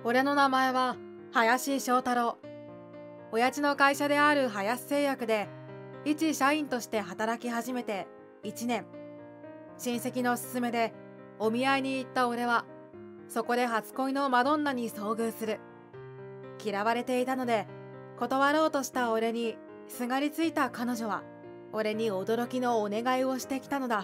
俺の名前は林翔太郎。親父の会社である林製薬で一社員として働き始めて1年。親戚の勧めでお見合いに行った俺は、そこで初恋のマドンナに遭遇する。嫌われていたので断ろうとした俺にすがりついた彼女は、俺に驚きのお願いをしてきたのだ。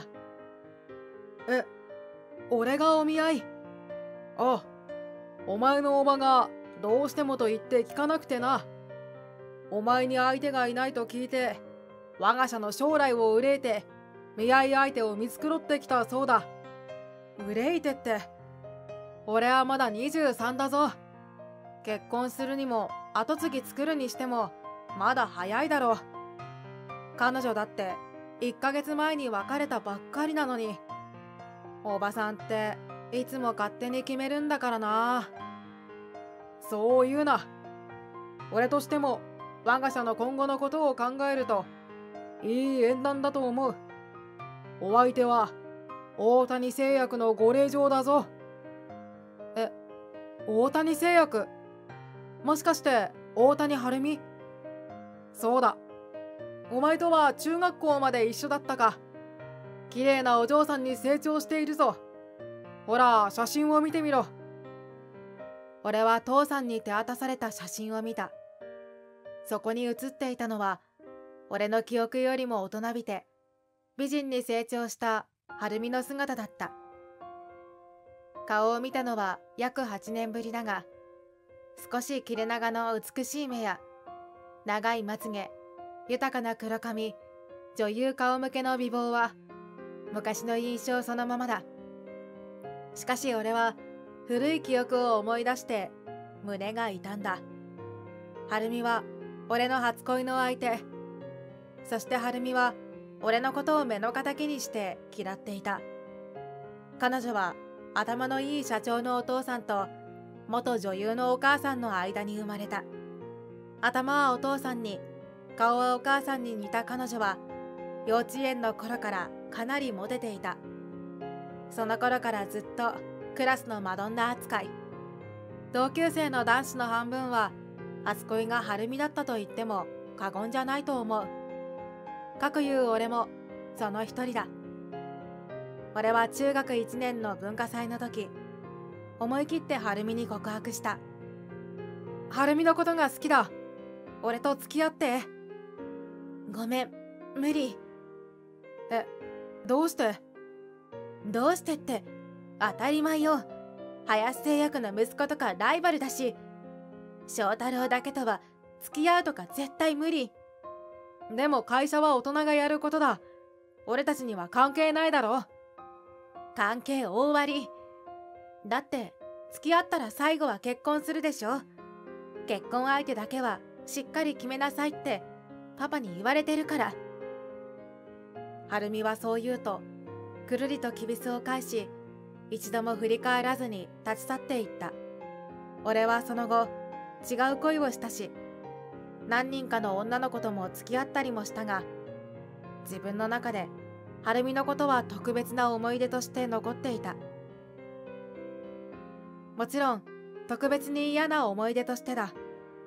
俺がお見合い？ああ、お前のおばがどうしてもと言って聞かなくてな。お前に相手がいないと聞いて、我が社の将来を憂いて見合い相手を見繕ってきたそうだ。憂いてって、俺はまだ23だぞ。結婚するにも跡継ぎ作るにしてもまだ早いだろう。彼女だって1ヶ月前に別れたばっかりなのに。おばさんっていつも勝手に決めるんだからな。そう言うな。俺としても我が社の今後のことを考えるといい縁談だと思う。お相手は大谷製薬のご令嬢だぞ。大谷製薬？もしかして大谷晴美？そうだ。お前とは中学校まで一緒だったか。綺麗なお嬢さんに成長しているぞ。ほら、写真を見てみろ。俺は父さんに手渡された写真を見た。そこに写っていたのは、俺の記憶よりも大人びて美人に成長した晴美の姿だった。顔を見たのは約8年ぶりだが、少し切れ長の美しい目や長いまつげ、豊かな黒髪、女優顔向けの美貌は昔の印象そのままだ。しかし俺は古い記憶を思い出して胸が痛んだ。晴美は俺の初恋の相手。そして晴美は俺のことを目の敵にして嫌っていた。彼女は頭のいい社長のお父さんと元女優のお母さんの間に生まれた。頭はお父さんに、顔はお母さんに似た彼女は幼稚園の頃からかなりモテていた。その頃からずっとクラスのマドンナ扱い。同級生の男子の半分は初恋が晴美だったと言っても過言じゃないと思う。かくいう俺もその一人だ。俺は中学1年の文化祭の時、思い切って晴美に告白した。晴美のことが好きだ。俺と付き合って。ごめん、無理。どうして？どうしてって当たり前よ。林製薬の息子とかライバルだし、翔太郎だけとは付き合うとか絶対無理。でも会社は大人がやることだ。俺たちには関係ないだろ。関係大割り。だって付き合ったら最後は結婚するでしょ。結婚相手だけはしっかり決めなさいってパパに言われてるから。晴美はそう言うとくるりときびすを返し、一度も振り返らずに立ち去っていった。俺はその後違う恋をしたし、何人かの女の子とも付き合ったりもしたが、自分の中で晴美のことは特別な思い出として残っていた。もちろん特別に嫌な思い出としてだ。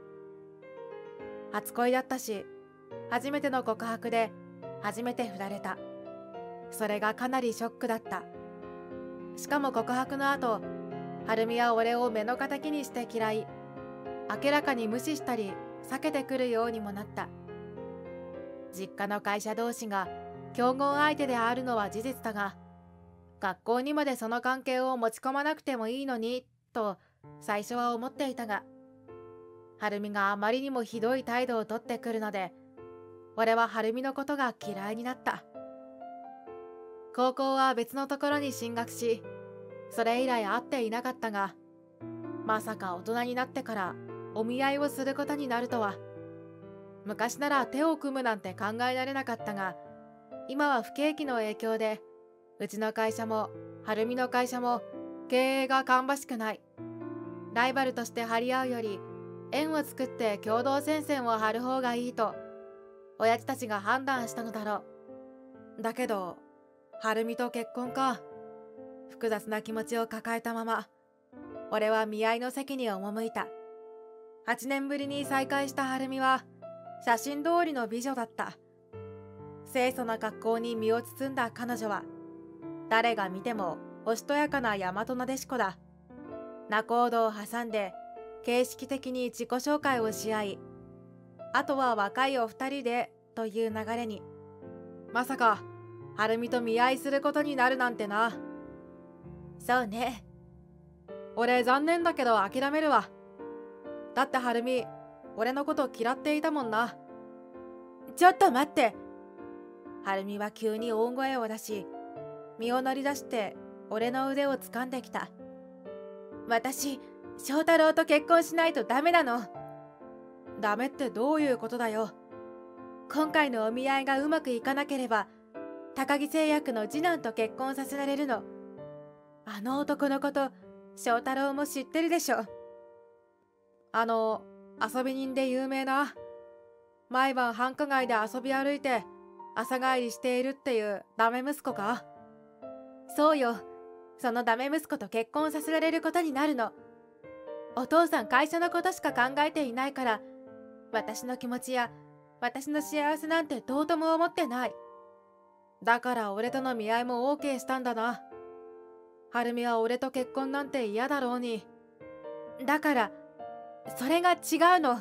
初恋だったし、初めての告白で初めて振られた。それがかなりショックだった。しかも告白の後、晴美は俺を目の敵にして嫌い、明らかに無視したり避けてくるようにもなった。実家の会社同士が競合相手であるのは事実だが、学校にまでその関係を持ち込まなくてもいいのにと最初は思っていたが、晴美があまりにもひどい態度をとってくるので、俺は晴美のことが嫌いになった。高校は別のところに進学し、それ以来会っていなかったが、まさか大人になってからお見合いをすることになるとは。昔なら手を組むなんて考えられなかったが、今は不景気の影響で、うちの会社も晴美の会社も経営が芳しくない。ライバルとして張り合うより、縁を作って共同戦線を張る方がいいと、親父たちが判断したのだろう。だけど、晴美と結婚か。複雑な気持ちを抱えたまま、 俺は見合いの席に赴いた。8年ぶりに再会した晴美は、写真通りの美女だった。清楚な格好に身を包んだ彼女は、誰が見てもおしとやかな大和なでしこだ。仲人を挟んで、形式的に自己紹介をし合い、あとは若いお二人でという流れに、まさか、晴美と見合いすることになるなんてな。そうね。俺残念だけど諦めるわ。だって晴美、俺のこと嫌っていたもんな。ちょっと待って。晴美は急に大声を出し、身を乗り出して俺の腕を掴んできた。私、翔太郎と結婚しないとダメなの。ダメってどういうことだよ。今回のお見合いがうまくいかなければ、高木製薬の次男と結婚させられるの。あの男のこと、翔太郎も知ってるでしょ。遊び人で有名な、毎晩繁華街で遊び歩いて朝帰りしているっていうダメ息子か。そうよ、そのダメ息子と結婚させられることになるの。お父さん会社のことしか考えていないから、私の気持ちや私の幸せなんてどうとも思ってない。だから俺との見合いも OK したんだな。晴美は俺と結婚なんて嫌だろうに。だから、それが違うの。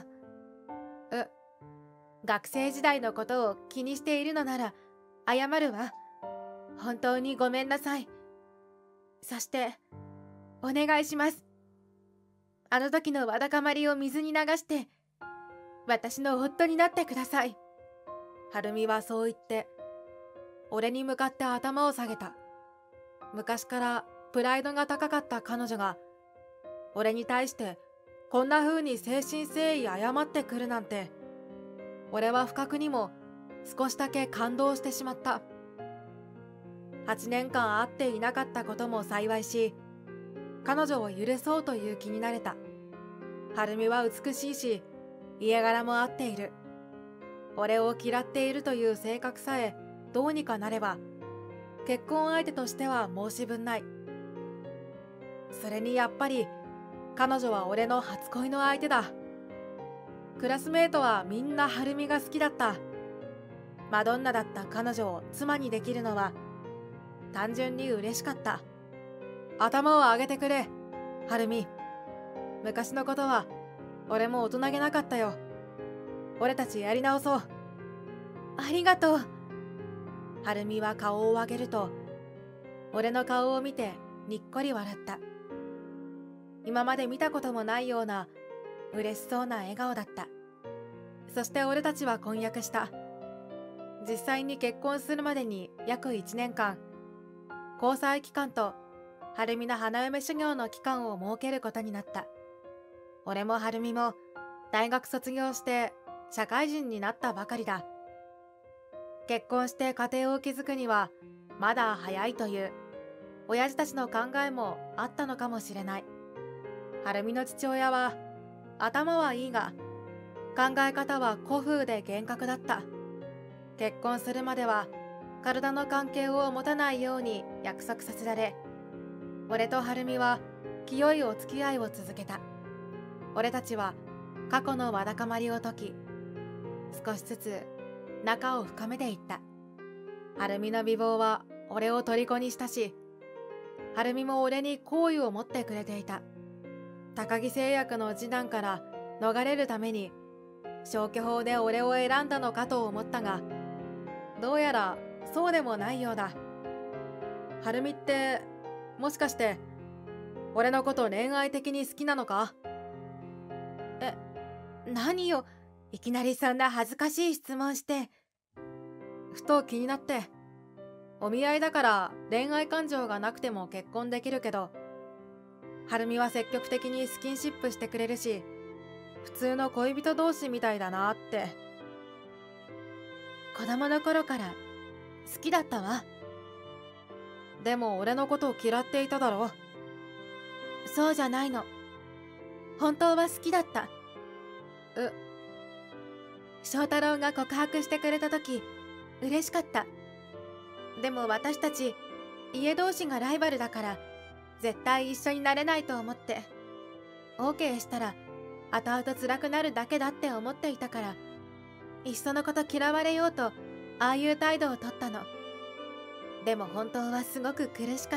学生時代のことを気にしているのなら謝るわ。本当にごめんなさい。そして、お願いします。あの時のわだかまりを水に流して、私の夫になってください。晴美はそう言って、俺に向かって頭を下げた。昔からプライドが高かった彼女が、俺に対してこんな風に誠心誠意謝ってくるなんて、俺は不覚にも少しだけ感動してしまった。8年間会っていなかったことも幸いし、彼女を許そうという気になれた。晴美は美しいし、家柄も合っている。俺を嫌っているという性格さえどうにかなれば、結婚相手としては申し分ない。それにやっぱり、彼女は俺の初恋の相手だ。クラスメートはみんな晴美が好きだった。マドンナだった彼女を妻にできるのは、単純に嬉しかった。頭を上げてくれ、晴美。昔のことは、俺も大人げなかったよ。俺たちやり直そう。ありがとう。晴美は顔を上げると、俺の顔を見てにっこり笑った。今まで見たこともないような嬉しそうな笑顔だった。そして俺たちは婚約した。実際に結婚するまでに約1年間、交際期間と晴美の花嫁修行の期間を設けることになった。俺も晴美も大学卒業して社会人になったばかりだ。結婚して家庭を築くにはまだ早いという親父たちの考えもあったのかもしれない。晴美の父親は頭はいいが考え方は古風で厳格だった。結婚するまでは体の関係を持たないように約束させられ、俺と晴美は清いお付き合いを続けた。俺たちは過去のわだかまりを解き、少しずつ仲を深めていった。晴美の美貌は俺を虜にしたし、晴美も俺に好意を持ってくれていた。高木製薬の次男から逃れるために消去法で俺を選んだのかと思ったが、どうやらそうでもないようだ。晴美ってもしかして俺のこと恋愛的に好きなのか？何よ、いきなりそんな恥ずかしい質問して。ふと気になって。お見合いだから恋愛感情がなくても結婚できるけど、晴美は積極的にスキンシップしてくれるし、普通の恋人同士みたいだなって。子供の頃から好きだったわ。でも俺のことを嫌っていただろ。そうじゃないの。本当は好きだった。翔太郎が告白してくれた時、嬉しかった。でも私たち、家同士がライバルだから、絶対一緒になれないと思って。 OK したら後々辛くなるだけだって思っていたから、いっそのこと嫌われようとああいう態度をとったの。でも本当はすごく苦しかった。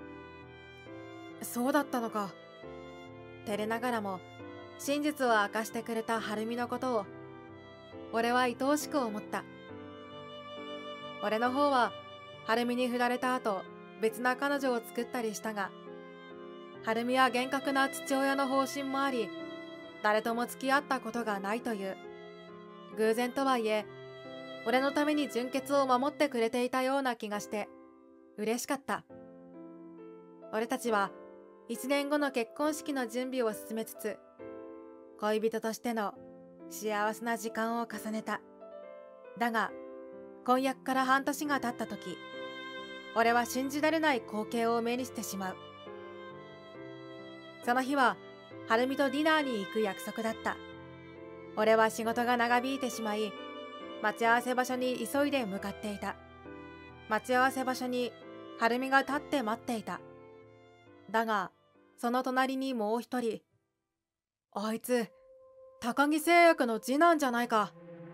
そうだったのか。照れながらも真実を明かしてくれた晴美のことを俺は愛おしく思った。俺の方は晴美に振られた後別な彼女を作ったりしたが、晴美は厳格な父親の方針もあり、誰とも付き合ったことがないという。偶然とはいえ俺のために純潔を守ってくれていたような気がして嬉しかった。俺たちは1年後の結婚式の準備を進めつつ、恋人としての幸せな時間を重ねた。だが婚約から半年が経った時、俺は信じられない光景を目にしてしまう。その日は晴美とディナーに行く約束だった。俺は仕事が長引いてしまい、待ち合わせ場所に急いで向かっていた。待ち合わせ場所に晴美が立って待っていた。だがその隣にもう一人。あいつ高木製薬の次男じゃないか。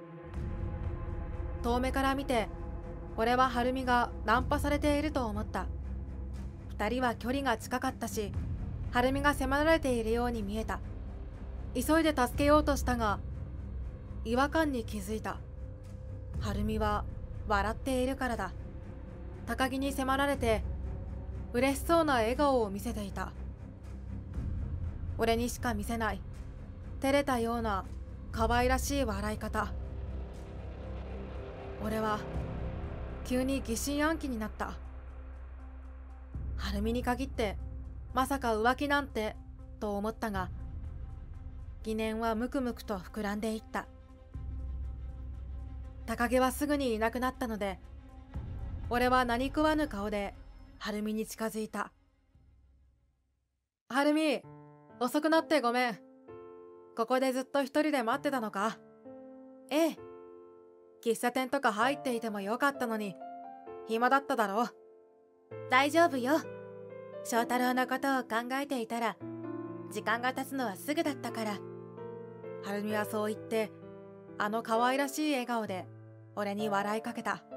遠目から見て俺は晴美がナンパされていると思った。二人は距離が近かったし、晴美が迫られているように見えた。急いで助けようとしたが違和感に気づいた。晴美は笑っているからだ。高木に迫られて嬉しそうな笑顔を見せていた。俺にしか見せない照れたような可愛らしい笑い方。俺は急に疑心暗鬼になった。晴美に限ってまさか浮気なんてと思ったが、疑念はムクムクと膨らんでいった。高木はすぐにいなくなったので、俺は何食わぬ顔で晴美に近づいた。晴美、遅くなってごめん。ここでずっと一人で待ってたのか？ ええ。 喫茶店とか入っていてもよかったのに、暇だっただろ？ 大丈夫よ。翔太郎のことを考えていたら、時間が経つのはすぐだったから。 晴美はそう言って、あの可愛らしい笑顔で俺に笑いかけた。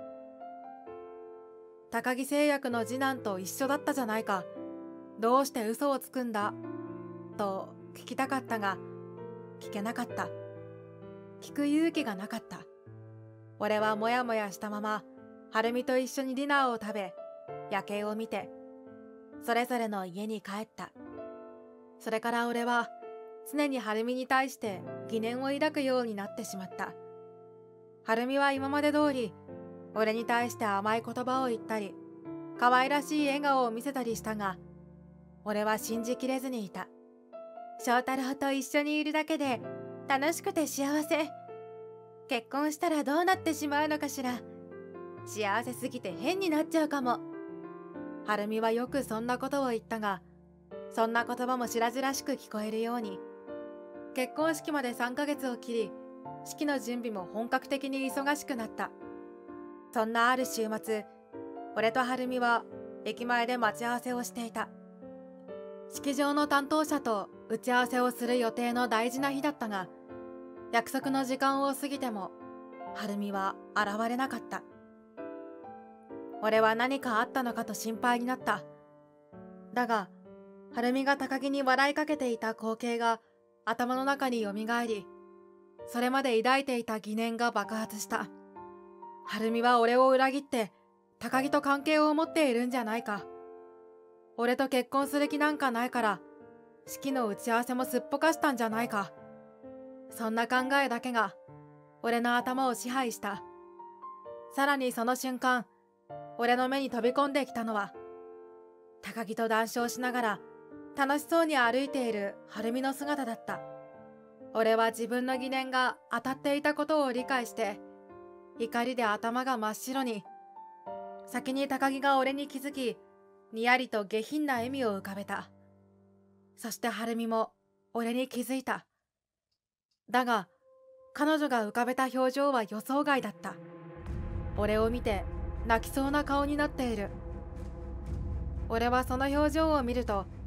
高木製薬の次男と一緒だったじゃないか。どうして嘘をつくんだと聞きたかったが、聞けなかった。聞く勇気がなかった。俺はもやもやしたまま晴美と一緒にディナーを食べ、夜景を見てそれぞれの家に帰った。それから俺は常に晴美に対して疑念を抱くようになってしまった。晴美は今まで通り俺に対して甘い言葉を言ったり可愛らしい笑顔を見せたりしたが、俺は信じきれずにいた。 翔太郎と一緒にいるだけで楽しくて幸せ。結婚したらどうなってしまうのかしら。幸せすぎて変になっちゃうかも。 晴美はよくそんなことを言ったが、そんな言葉も白々しく聞こえるように。結婚式まで3ヶ月を切り、式の準備も本格的に忙しくなった。そんなある週末、俺と晴美は駅前で待ち合わせをしていた。式場の担当者と打ち合わせをする予定の大事な日だったが、約束の時間を過ぎても晴美は現れなかった。俺は何かあったのかと心配になった。だが晴美が高木に笑いかけていた光景が頭の中によみがえり、それまで抱いていた疑念が爆発した。晴美は俺を裏切って高木と関係を持っているんじゃないか。俺と結婚する気なんかないから式の打ち合わせもすっぽかしたんじゃないか。そんな考えだけが俺の頭を支配した。さらにその瞬間、俺の目に飛び込んできたのは高木と談笑しながら楽しそうに歩いている晴美の姿だった。俺は自分の疑念が当たっていたことを理解して、怒りで頭が真っ白に。先に高木が俺に気づき、にやりと下品な笑みを浮かべた。そして晴美も俺に気づいた。だが彼女が浮かべた表情は予想外だった。俺を見て泣きそうな顔になっている。俺はその表情を見ると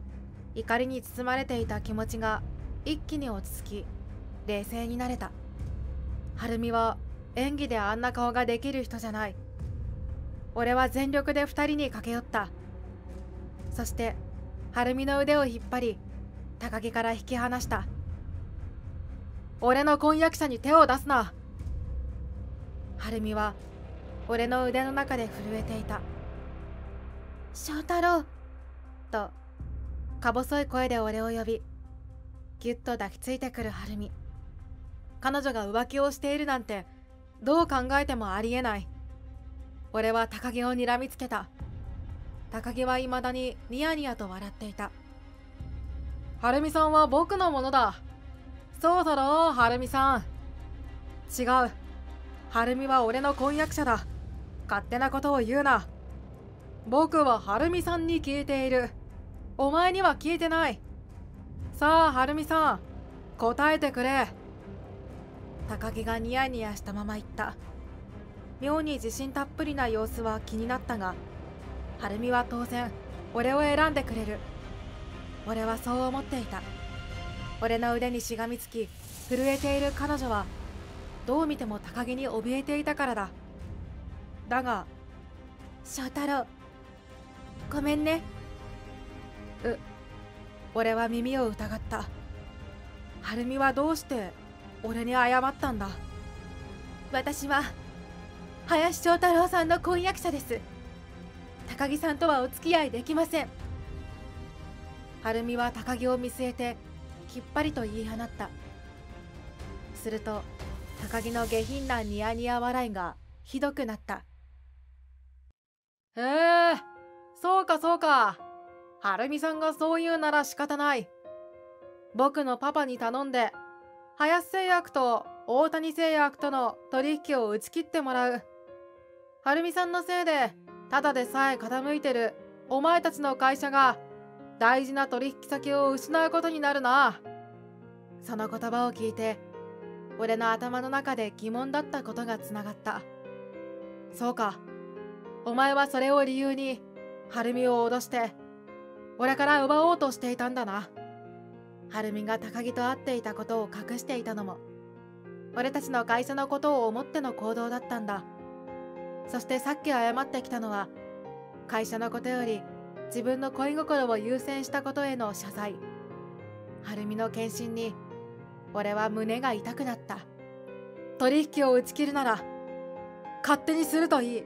怒りに包まれていた気持ちが一気に落ち着き、冷静になれた。晴美は演技であんな顔ができる人じゃない。俺は全力で二人に駆け寄った。そして晴美の腕を引っ張り、高木から引き離した。俺の婚約者に手を出すな。晴美は俺の腕の中で震えていた。翔太郎とか細い声で俺を呼び、ぎゅっと抱きついてくる晴美。彼女が浮気をしているなんてどう考えてもありえない。俺は高木を睨みつけた。高木は未だにニヤニヤと笑っていた。晴美さんは僕のものだ。そうだろう、晴美さん。違う。晴美は俺の婚約者だ。勝手なことを言うな。僕は晴美さんに聞いている。お前には聞いてない。さあ、晴美さん、答えてくれ。高木がニヤニヤしたまま言った。妙に自信たっぷりな様子は気になったが、晴美は当然俺を選んでくれる。俺はそう思っていた。俺の腕にしがみつき震えている彼女はどう見ても高木に怯えていたからだ。だが、翔太郎、ごめんね。俺は耳を疑った。晴美はどうして俺に謝ったんだ。私は林翔太郎さんの婚約者です。高木さんとはお付き合いできません。晴美は高木を見据えてきっぱりと言い放った。すると高木の下品なニヤニヤ笑いがひどくなった。そうかそうか。晴美さんがそう言うなら仕方ない。僕のパパに頼んで林製薬と大谷製薬との取引を打ち切ってもらう。晴美さんのせいでただでさえ傾いてるお前たちの会社が大事な取引先を失うことになるな。その言葉を聞いて俺の頭の中で疑問だったことがつながった。そうか、お前はそれを理由に晴美を脅して俺から奪おうとしていたんだな。晴美が高木と会っていたことを隠していたのも俺たちの会社のことを思っての行動だったんだ。そしてさっき謝ってきたのは会社のことより自分の恋心を優先したことへの謝罪。晴美の献身に俺は胸が痛くなった。取引を打ち切るなら勝手にするといい。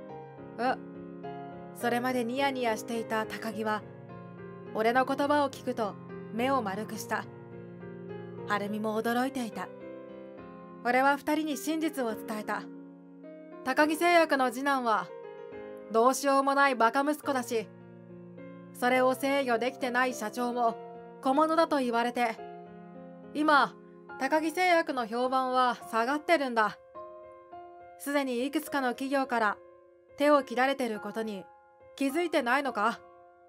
それまでニヤニヤしていた高木は俺の言葉を聞くと目を丸くした。晴美も驚いていた。俺は二人に真実を伝えた。高木製薬の次男はどうしようもないバカ息子だし、それを制御できてない社長も小物だと言われて、今高木製薬の評判は下がってるんだ。すでにいくつかの企業から手を切られてることに気づいてないのか？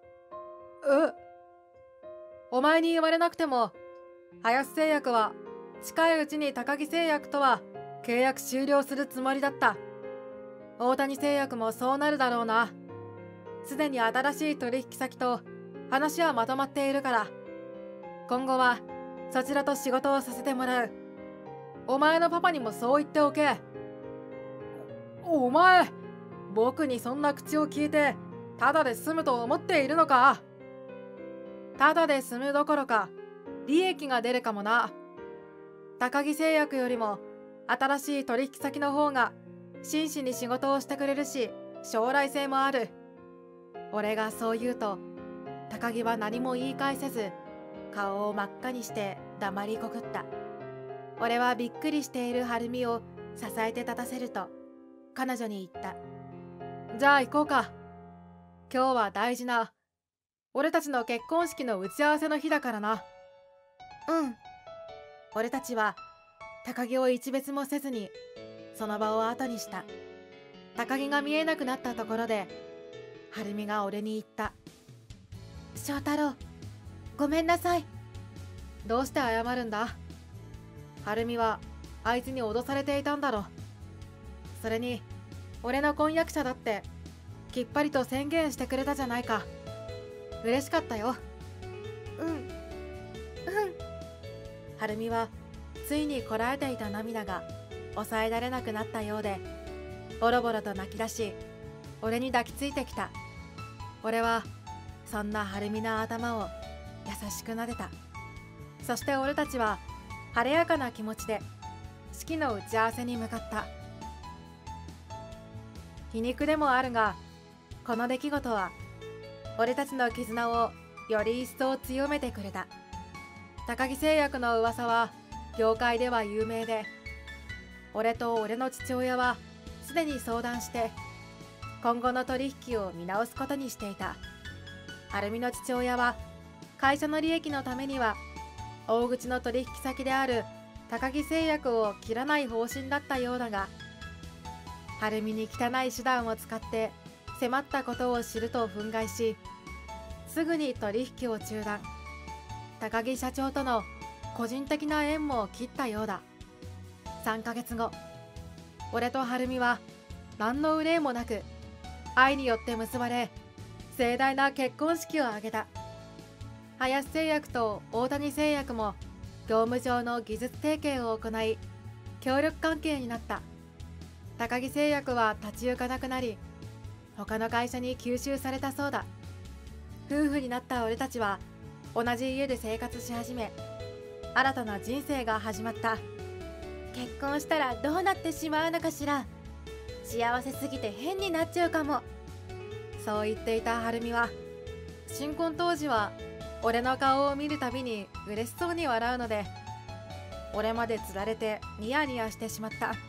お前に言われなくても林製薬は近いうちに高木製薬とは契約終了するつもりだった。大谷製薬もそうなるだろうな。すでに新しい取引先と話はまとまっているから、今後はそちらと仕事をさせてもらう。お前のパパにもそう言っておけ。お前、僕にそんな口を聞いてただで済むと思っているのか？ただで済むどころか利益が出るかもな。高木製薬よりも新しい取引先の方が真摯に仕事をしてくれるし、将来性もある。俺がそう言うと高木は何も言い返せず顔を真っ赤にして黙りこくった。俺はびっくりしている晴美を支えて立たせると彼女に言った。じゃあ行こうか。今日は大事な俺たちの結婚式の打ち合わせの日だからな。俺たちは高木を一別もせずにその場を後にした。高木が見えなくなったところで晴美が俺に言った。翔太郎、ごめんなさい。どうして謝るんだ？晴美はあいつに脅されていたんだろ。それに俺の婚約者だってきっぱりと宣言してくれたじゃないか。嬉しかったよ。 うんはるみはついにこらえていた涙が抑えられなくなったようで、ボロボロと泣き出し、俺に抱きついてきた。俺はそんなはるみの頭を優しく撫でた。そして俺たちは晴れやかな気持ちで式の打ち合わせに向かった。皮肉でもあるが、この出来事は俺たちの絆をより一層強めてくれた。高木製薬の噂は業界では有名で、俺と俺の父親はすでに相談して今後の取引を見直すことにしていた。はるみの父親は会社の利益のためには大口の取引先である高木製薬を切らない方針だったようだが、はるみに汚い手段を使って迫ったことを知ると憤慨し、すぐに取引を中断。高木社長との個人的な縁も切ったようだ。3ヶ月後、俺とはるみは何の憂いもなく愛によって結ばれ、盛大な結婚式を挙げた。林製薬と大谷製薬も業務上の技術提携を行い協力関係になった。高木製薬は立ち行かなくなり、他の会社に吸収されたそうだ。夫婦になった俺たちは同じ家で生活し始め、新たな人生が始まった。 結婚したらどうなってしまうのかしら。幸せすぎて変になっちゃうかも。 そう言っていたはるみは、新婚当時は俺の顔を見るたびに嬉しそうに笑うので、俺までつられてニヤニヤしてしまった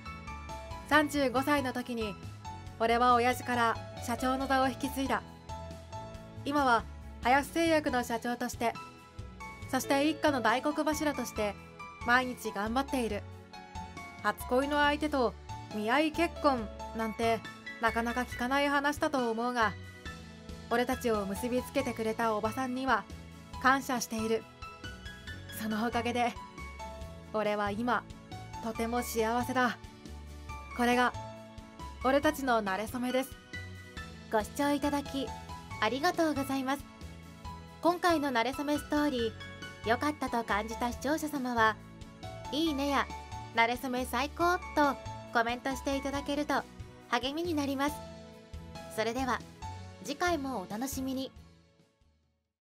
。35歳の時に俺は親父から社長の座を引き継いだ。今は林製薬の社長として、そして一家の大黒柱として毎日頑張っている。初恋の相手と見合い結婚なんてなかなか聞かない話だと思うが、俺たちを結びつけてくれたおばさんには感謝している。そのおかげで俺は今とても幸せだ。これが俺たちの馴れ初めです。 ご視聴いただきありがとうございます。今回の馴れ初めストーリー、良かったと感じた視聴者様は、いいねや馴れ初め最高とコメントしていただけると励みになります。それでは次回もお楽しみに。